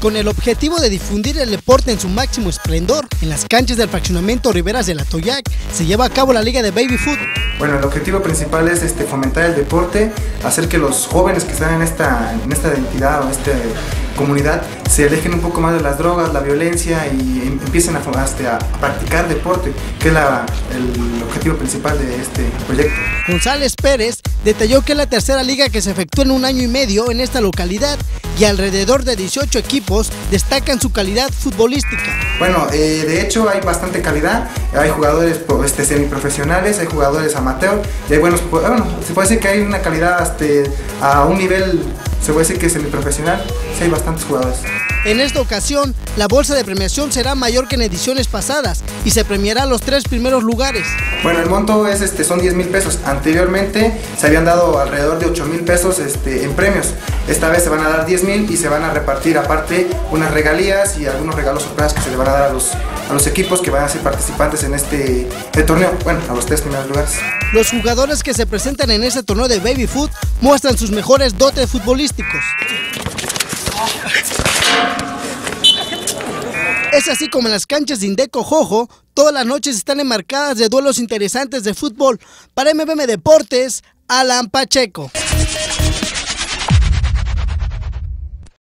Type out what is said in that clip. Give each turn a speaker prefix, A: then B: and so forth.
A: Con el objetivo de difundir el deporte en su máximo esplendor, en las canchas del fraccionamiento Riberas del Atoyac se lleva a cabo la Liga de Baby Foot.
B: Bueno, el objetivo principal es fomentar el deporte, hacer que los jóvenes que están en esta entidad o en esta comunidad se alejen un poco más de las drogas, la violencia y empiecen a practicar deporte, que es el objetivo principal de este proyecto.
A: González Pérez detalló que es la tercera liga que se efectúa en un año y medio en esta localidad y alrededor de 18 equipos destacan su calidad futbolística.
B: Bueno, de hecho hay bastante calidad, hay jugadores semiprofesionales, hay jugadores amateur y hay bueno, se puede decir que hay una calidad a un nivel, se puede decir que semiprofesional, sí hay bastantes jugadores.
A: En esta ocasión, la bolsa de premiación será mayor que en ediciones pasadas y se premiará a los 3 primeros lugares.
B: Bueno, el monto son 10,000 pesos. Anteriormente se habían dado alrededor de 8,000 pesos en premios. Esta vez se van a dar 10,000 y se van a repartir aparte unas regalías y algunos regalos sorpresas que se le van a dar a los equipos que van a ser participantes en este torneo. Bueno, a los 3 primeros lugares.
A: Los jugadores que se presentan en este torneo de Baby Foot muestran sus mejores dotes futbolísticos. Es así como en las canchas de Indeco Jojo, todas las noches están enmarcadas de duelos interesantes de fútbol. Para MBM Deportes, Alan Pacheco.